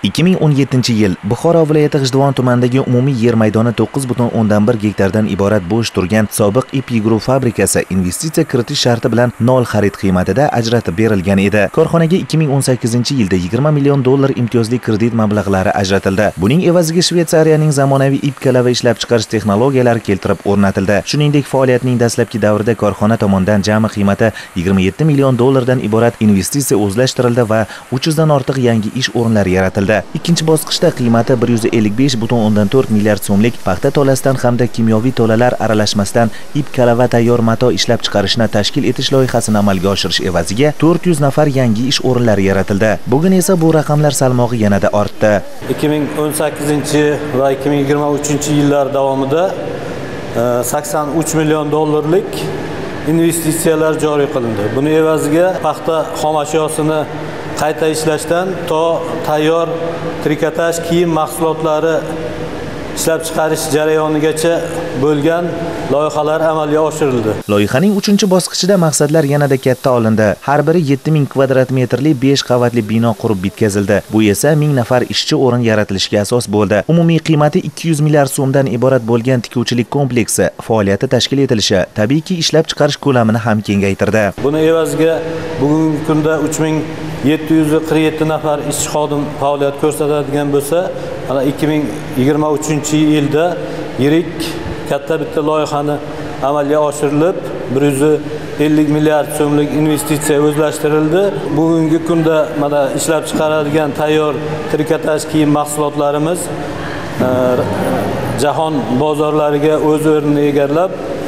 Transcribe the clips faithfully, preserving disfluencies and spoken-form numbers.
ikki ming o'n yettinchi yil Buxoro viloyati G'ijduvon tumanidagi umumiy yer maydoni to'qqiz butun o'ndan bir gektardan iborat bo'sh turgan sobiq ip yigruv fabrikasi investitsiya kiritish sharti bilan nol xarid qiymatida ajratib berilgan edi. Korxonaga ikki ming o'n sakkizinchi yilda yigirma million dollar imtiyozli kredit mablag'lari ajratildi. Buning evaziga Shveysariyaning zamonaviy ip kalava ishlab chiqarish texnologiyalari keltirib o'rnatildi. Shuningdek, faoliyatining dastlabki davrida korxona tomonidan jami qiymati yigirma yetti million dollardan iborat investitsiya o'zlashtirildi va uch yuzdan ortiq yangi ish o'rinlari yaratildi. Ikkinchi bosqichda qiymati bir yuz ellik besh butun o'ndan to'rt milliard so'mlik paxta tolasidan hamda kimyoviy tolalar aralashmasdan ip kalava tayyor mato ishlab chiqarishni tashkil etish loyihasini amalga oshirish evaziga to'rt yuz nafar yangi ish o'rinlari yaratildi. Bugun esa bu raqamlar salmog'i yanada ortdi. ikki ming o'n sakkizinchi va ikki ming yigirma uchinchi yillar davomida sakson uch million dollarlik investitsiyalar joriy qilindi. Buni evaziga paxta xom ashyosini qayta ishlashdan to tayyor trikotaj kiyim mahsulotlari ishlab chiqarish jarayonigacha bo'lgan loyihalar amalga oshirildi. Loyihaning uchinchi bosqichida maqsadlar yanada katta olindi. Har biri yetti ming kvadrat metrli besh qavatli bino qurib bitkazildi. Bu esa ming nafar ishchi o'rin yaratilishiga asos bo'ldi. Umumiy qiymati ikki yuz milliard so'mdan iborat bo'lgan tikuvchilik kompleksi faoliyati tashkil etilishi tabiiyki ishlab chiqarish ko'lamini ham kengaytirdi. Buni evaziga bugungi kunda uch ming yetti yuz qirq yetti nafar ishchi xodim faoliyat ko'rsatadigan bo'lsa, mana ikki ming yigirma uchinchi yilda yirik katta bitta loyihani amalga oshirilib, bir yuz ellik milliard so'mlik investitsiya o'zlashtirildi. Bugungi kunda mana ishlab chiqaradigan tayyor trikotaj kiyim mahsulotlarimiz jahon bozorlariga o'z o'rnini egallab,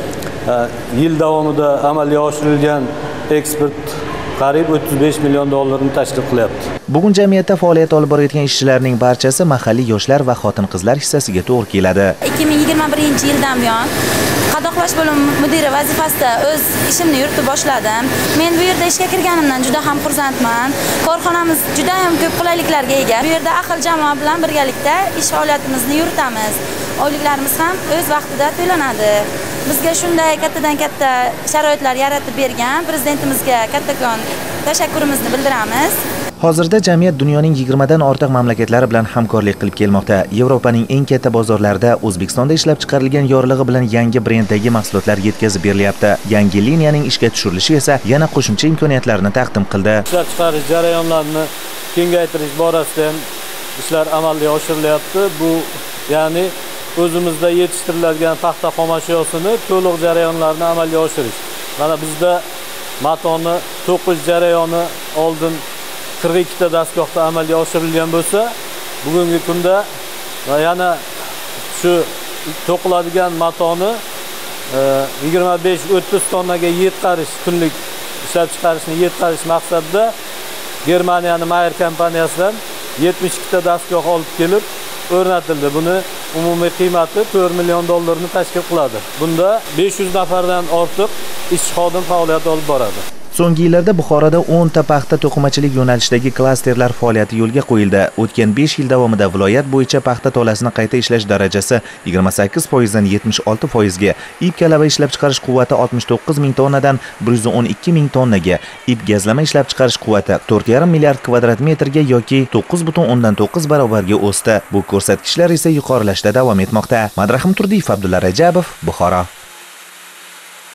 yil davomida amalga oshirilgan eksport qariyb o'ttiz besh million dollarni tashkil qilyapti. Bugun jamiyatda faoliyat olib borayotgan ishchilarning barchasi mahalliy yoshlar va xotin-qizlar hissasiga to'g'ri keladi. ikki ming yigirma birinchi yildan buyon qadoqlash bo'limi mudiri vazifasida o'z ishimni yuritib boshladim. Men bu yerda ishga kirganimdan juda ham xursandman. Korxonamiz juda ham ko'p qulayliklarga ega. Bu yerda ahil jamoa bilan birgalikda ish faoliyatimizni yuritamiz. Oyliklarimiz ham o'z vaqtida to'lanadi. Bizga shunday kattadan katta sharoitlar yaratib bergan prezidentimizga kattakon tashakkurimizni bildiramiz. Hozirda jamiyat dunyoning yigirmadan ortiq mamlakatlari bilan hamkorlik qilib kelmoqda. Yevropaning eng katta bozorlarida O'zbekistonda ishlab chiqarilgan yorlig'i bilan yangi brenddagi mahsulotlar yetkazib berilyapti. Yangi liniyaning ishga tushirilishi esa yana qo'shimcha imkoniyatlarni taqdim qildi. Ishlab chiqarish jarayonlarini kengaytirish borasida ham ishlar amalga oshirilyapti. Bu ya'ni o'zimizda yetishtiriladigan paxta xom ashyosini to'liq jarayonlarni amalga oshirish. Mana bizda matoni to'qish jarayoni oldin qirq ikkita dastgohda amalga oshirilgan bo'lsa, bugungi kunda yana shu to'qiladigan matoni yigirma besh o'ttiz tonnaga yetkazish, kunlik ishlab chiqarishni yetkazish maqsadida Germaniyaning Mayer kompaniyasidan yetmish ikkita dastgoh olib kelib o'rnatildi. Buni umumiy qiymati to'rt million dollarni tashkil qiladi. Bunda besh yuz nafardan ortiq ishchi xodim faoliyat olib boradi. So'nggi yillarda Buxoroda o'n ta paxta to'qimachilik yo'nalishidagi klasterlar faoliyati yo'lga qo'yildi. O'tgan besh yil davomida viloyat bo'yicha paxta tolasini qayta ishlash darajasi yigirma sakkiz foizdan yetmish olti foizga, ip kalava ishlab chiqarish quvvati oltmish to'qqiz ming tonnadan bir yuz o'n ikki ming tonnaga, ip gazlama ishlab chiqarish quvvati to'rt yarim milliard kvadrat metrga yoki to'qqiz butun o'ndan to'qqiz barobarga o'sdi. Bu ko'rsatkichlar esa yuqorilashda davom etmoqda. Madrahim Turdiyev, Abdulla Rajabov, Buxoro.